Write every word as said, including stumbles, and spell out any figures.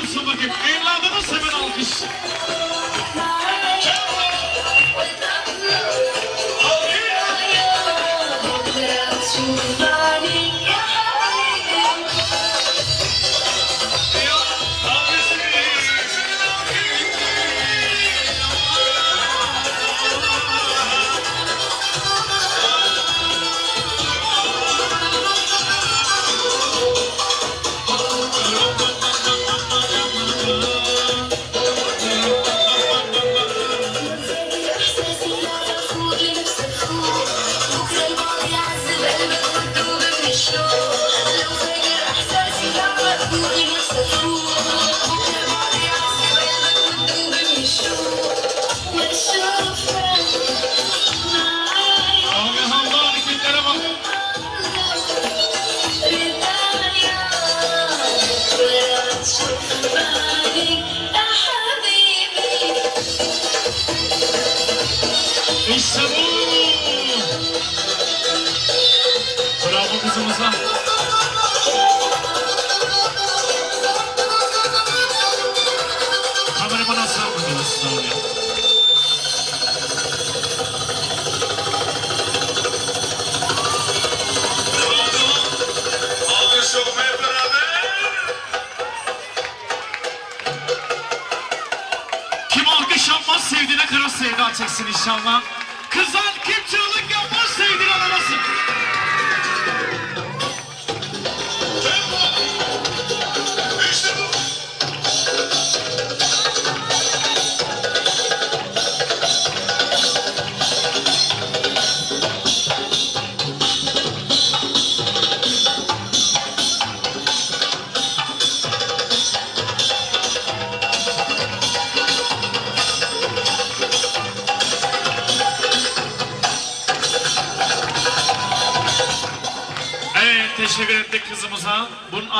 olsun bakayım. Evladınız hemen alkış. İşte bu. Bravo kızımıza. Kameramana sarmadınız sağ olun. Alkış yok hep beraber. Kim alkış yapmaz sevdiğine kara sevda çeksin inşallah. Kızlar kim çığlık yapmaz sevdiğine alamasın. İşte bu. Evet, teşekkür ettik kızımıza. Bunun